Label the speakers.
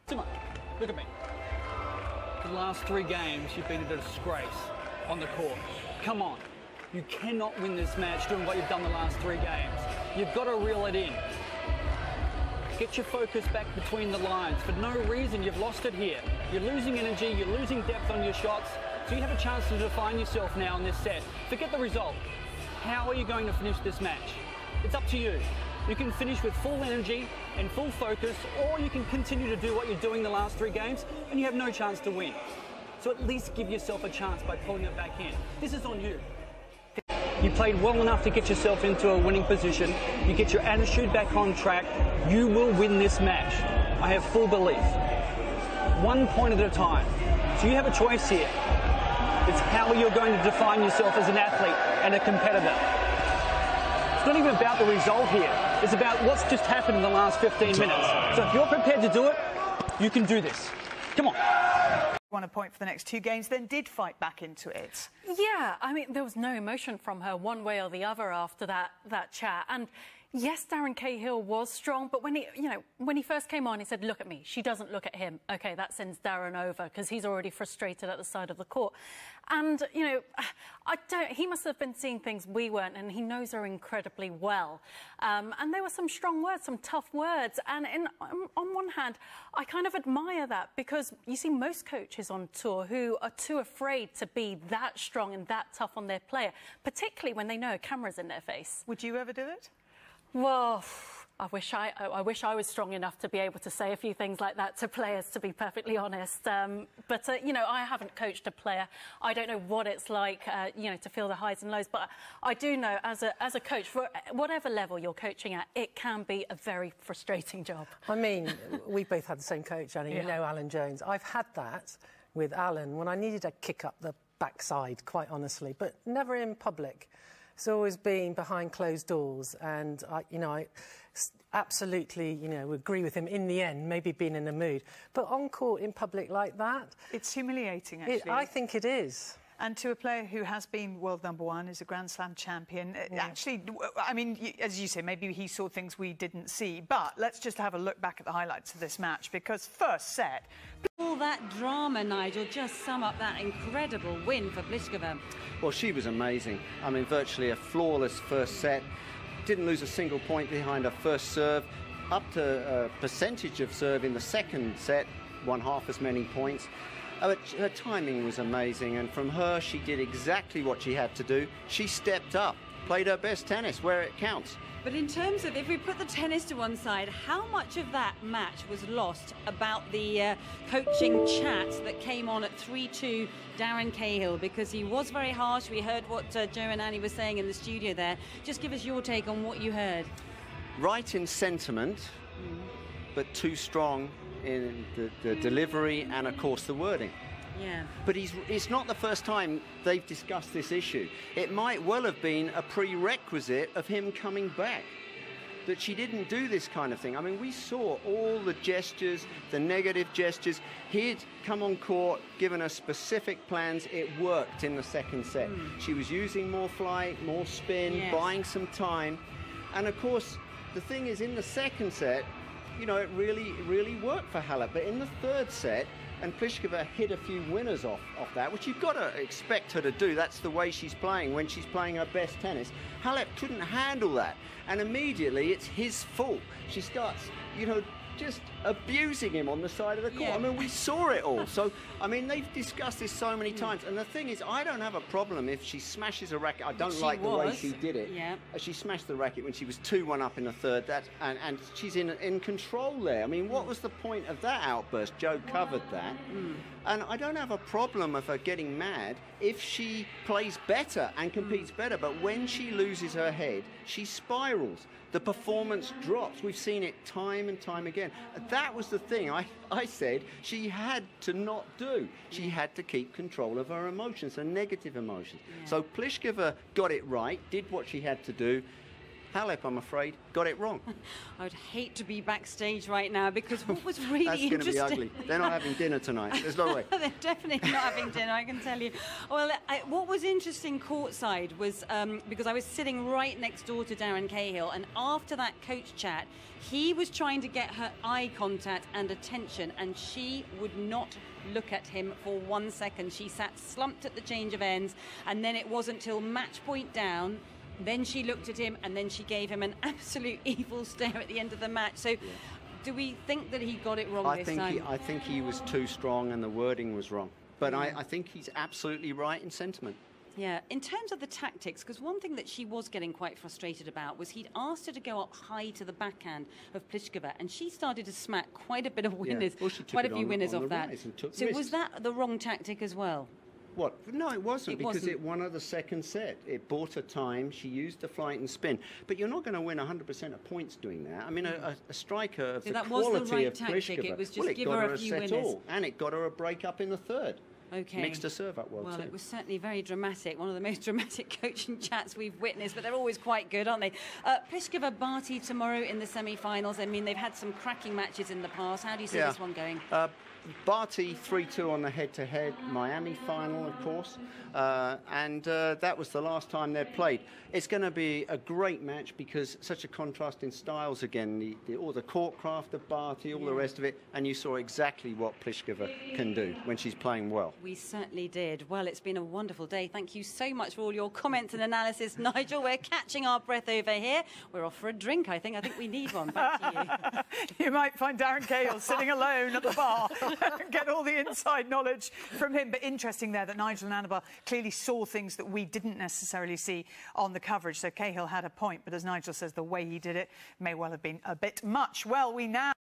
Speaker 1: Simon, look at me. For the last 3 games, you've been a disgrace on the court. Come on. You cannot win this match doing what you've done the last 3 games. You've got to reel it in. Get your focus back between the lines. For no reason, you've lost it here. You're losing energy, you're losing depth on your shots, so you have a chance to define yourself now in this set. Forget the result. How are you going to finish this match? It's up to you. You can finish with full energy and full focus, or you can continue to do what you're doing the last 3 games and you have no chance to win. So at least give yourself a chance by pulling it back in. This is on you. You played well enough to get yourself into a winning position. You get your attitude back on track. You will win this match. I have full belief. 1 point at a time. So you have a choice here. It's how you're going to define yourself as an athlete and a competitor. It's not even about the result here. It's about what's just happened in the last 15 minutes. So if you're prepared to do it, you can do this. Come on.
Speaker 2: Won a point for the next 2 games, then did fight back into it.
Speaker 3: Yeah, I mean, there was no emotion from her one way or the other after that chat. And yes, Darren Cahill was strong, but when he first came on, he said, "Look at me." She doesn't look at him. Okay, that sends Darren over because he's already frustrated at the side of the court. And he must have been seeing things we weren't, and he knows her incredibly well. And there were some strong words, some tough words. And on one hand, I kind of admire that because you see most coaches on tour who are too afraid to be that strong and that tough on their player, particularly when they know a camera's in their face.
Speaker 2: Would you ever do it?
Speaker 3: Well, I wish I was strong enough to be able to say a few things like that to players, to be perfectly honest. But I haven't coached a player. I don't know what it's like, to feel the highs and lows. But I do know, as a coach, for whatever level you're coaching at, it can be a very frustrating job.
Speaker 4: I mean, we both had the same coach, Annie. Yeah. You know Alan Jones. I've had that with Alan when I needed to kick up the backside, quite honestly, but never in public. It's always been behind closed doors, and I absolutely, agree with him in the end, maybe being in a mood. But on court in public like that...
Speaker 2: It's humiliating, actually.
Speaker 4: I think it is.
Speaker 2: And to a player who has been world #1, is a Grand Slam champion, actually, I mean, as you say, maybe he saw things we didn't see. But let's just have a look back at the highlights of this match, because first set...
Speaker 5: All that drama, Nigel, just sum up that incredible win for Pliskova.
Speaker 6: Well, she was amazing. I mean, virtually a flawless first set. Didn't lose a single point behind her first serve. Up to a percentage of serve in the second set, won half as many points. But her timing was amazing, and from her, she did exactly what she had to do. She stepped up, played her best tennis where it counts.
Speaker 5: But in terms of, if we put the tennis to one side, how much of that match was lost about the coaching chat that came on at 3-2 Darren Cahill? Because he was very harsh. We heard what Joe and Annie were saying in the studio there. Just give us your take on what you heard.
Speaker 6: Right in sentiment, but too strong in the delivery and, of course, the wording.
Speaker 5: Yeah.
Speaker 6: But it's not the first time they've discussed this issue. It might well have been a prerequisite of him coming back, that she didn't do this kind of thing. I mean, we saw all the gestures, the negative gestures. He'd come on court, given her specific plans. It worked in the second set. She was using more flight, more spin, buying some time. And, of course, the thing is, in the second set, it really worked for Halep. But in the third set, and Pliskova hit a few winners off that, which you've got to expect her to do. That's the way she's playing when she's playing her best tennis. Halep couldn't handle that, and immediately it's his fault. She starts, just abusing him on the side of the court. Yeah. I mean, we saw it all. So, I mean, they've discussed this so many times. And the thing is, I don't have a problem if she smashes a racket. I don't like the way she did it.
Speaker 5: Yeah.
Speaker 6: She smashed the racket when she was 2-1 up in the third. And she's in control there. I mean, what was the point of that outburst? Joe covered that. And I don't have a problem of her getting mad if she plays better and competes better. But when she loses her head, she spirals. The performance drops. We've seen it time and time again. That was the thing I said she had to not do. She had to keep control of her emotions, her negative emotions. Yeah. So Pliskova got it right, did what she had to do. Halep, I'm afraid, got it wrong.
Speaker 5: I would hate to be backstage right now, because what was really
Speaker 6: That's
Speaker 5: interesting...
Speaker 6: That's going to be ugly. They're not having dinner tonight. There's no way.
Speaker 5: They're definitely not having dinner, I can tell you. Well, what was interesting courtside was, because I was sitting right next door to Darren Cahill, and after that coach chat, he was trying to get her eye contact and attention, and she would not look at him for 1 second. She sat slumped at the change of ends, and then it wasn't till match point down, then she looked at him, and then she gave him an absolute evil stare at the end of the match. So do we think that he got it wrong this time?
Speaker 6: I think he was too strong and the wording was wrong. But I think he's absolutely right in sentiment.
Speaker 5: Yeah, in terms of the tactics, because one thing that she was getting quite frustrated about was he'd asked her to go up high to the backhand of Pliskova, and she started to smack quite a bit of winners, quite a few winners off that. So was that the wrong tactic as well?
Speaker 6: What? No, it wasn't, because it won her the second set. It bought her time. She used the flight and spin. But you're not going to win 100% of points doing that. I mean, a striker of the quality of Pliskova,
Speaker 5: it was just
Speaker 6: it
Speaker 5: give
Speaker 6: got
Speaker 5: her a few winners.
Speaker 6: all, and it got her a break up in the third.
Speaker 5: Okay.
Speaker 6: Mixed her serve up well,
Speaker 5: too.
Speaker 6: Well,
Speaker 5: it was certainly very dramatic, one of the most dramatic coaching chats we've witnessed, but they're always quite good, aren't they? Pliskova, Barty tomorrow in the semi-finals. I mean, they've had some cracking matches in the past. How do you see this one going?
Speaker 6: Barty 3-2 on the head-to-head, Miami final, of course, and that was the last time they'd played. It's going to be a great match because such a contrast in styles again, all the courtcraft of Barty, all the rest of it, and you saw exactly what Pliskova can do when she's playing well.
Speaker 5: We certainly did. Well, it's been a wonderful day. Thank you so much for all your comments and analysis, Nigel. We're catching our breath over here. We're off for a drink, I think. I think we need one. Back to you.
Speaker 2: You might find Darren Cahill sitting alone at the bar and get all the inside knowledge from him. But interesting there that Nigel and Annabelle clearly saw things that we didn't necessarily see on the coverage. So Cahill had a point, but as Nigel says, the way he did it may well have been a bit much. Well, we now...